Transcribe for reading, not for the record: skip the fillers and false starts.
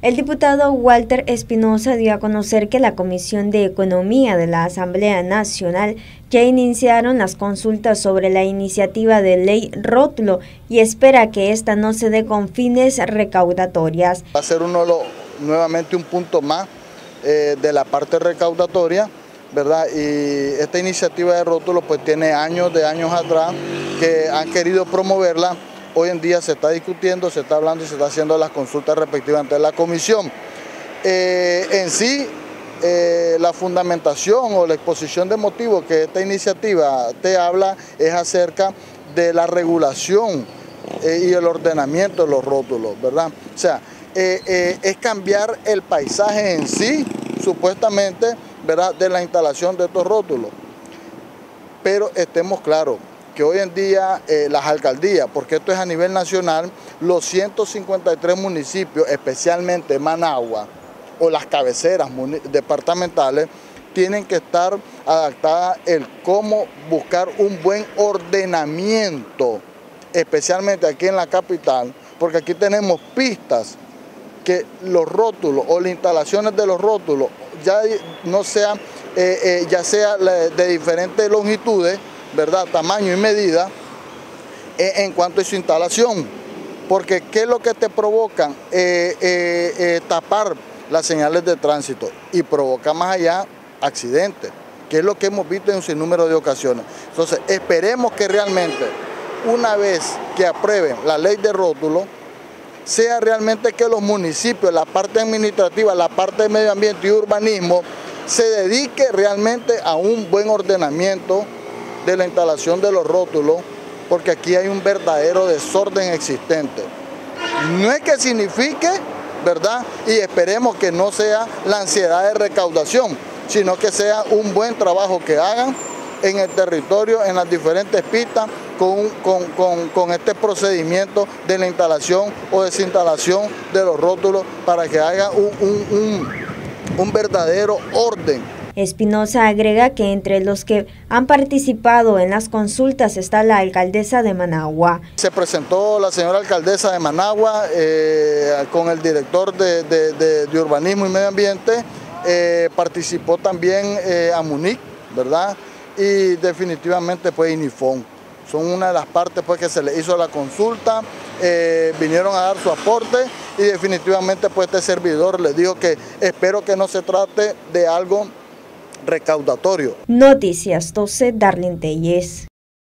El diputado Walter Espinosa dio a conocer que la Comisión de Economía de la Asamblea Nacional ya iniciaron las consultas sobre la iniciativa de ley rótulo y espera que esta no se dé con fines recaudatorias. Va a ser nuevamente un punto más de la parte recaudatoria, ¿verdad? Y esta iniciativa de rótulo pues tiene años atrás que han querido promoverla. Hoy en día se está discutiendo, se está hablando y se está haciendo las consultas respectivas ante la comisión. En sí, la fundamentación o la exposición de motivos que esta iniciativa te habla es acerca de la regulación y el ordenamiento de los rótulos, ¿verdad? O sea, es cambiar el paisaje en sí, supuestamente, ¿verdad?, de la instalación de estos rótulos. Pero estemos claros que hoy en día las alcaldías, porque esto es a nivel nacional, los 153 municipios, especialmente Managua, o las cabeceras departamentales, tienen que estar adaptadas el cómo buscar un buen ordenamiento, especialmente aquí en la capital, porque aquí tenemos pistas que los rótulos o las instalaciones de los rótulos ya no sean, ya sea de diferentes longitudes, ¿verdad?, tamaño y medida en cuanto a su instalación, porque ¿qué es lo que te provocan? Tapar las señales de tránsito y provoca más allá accidentes, que es lo que hemos visto en un sinnúmero de ocasiones. Entonces esperemos que realmente una vez que aprueben la ley de rótulo, sea realmente que los municipios, la parte administrativa, la parte de medio ambiente y urbanismo, se dedique realmente a un buen ordenamiento de la instalación de los rótulos, porque aquí hay un verdadero desorden existente. No es que signifique, ¿verdad?, y esperemos que no sea la ansiedad de recaudación, sino que sea un buen trabajo que hagan en el territorio, en las diferentes pistas, con este procedimiento de la instalación o desinstalación de los rótulos para que haya un verdadero orden. Espinosa agrega que entre los que han participado en las consultas está la alcaldesa de Managua. Se presentó la señora alcaldesa de Managua con el director de urbanismo y medio ambiente, participó también Amunic, ¿verdad? Y definitivamente pues INIFON. Son una de las partes pues que se le hizo la consulta, vinieron a dar su aporte y definitivamente pues este servidor les dijo que espero que no se trate de algo recaudatorio. Noticias 12, Darlene Telles.